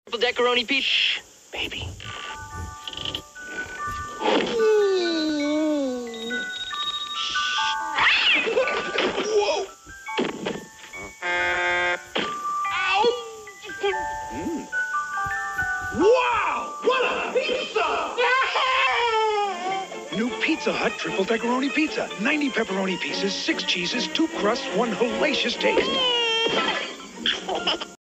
Decaroni pizza. Shh, baby. Whoa! Ow! Wow! What a pizza! New Pizza Hut Triple Decaroni Pizza. 90 pepperoni pieces, 6 cheeses, 2 crusts, 1 hellacious taste.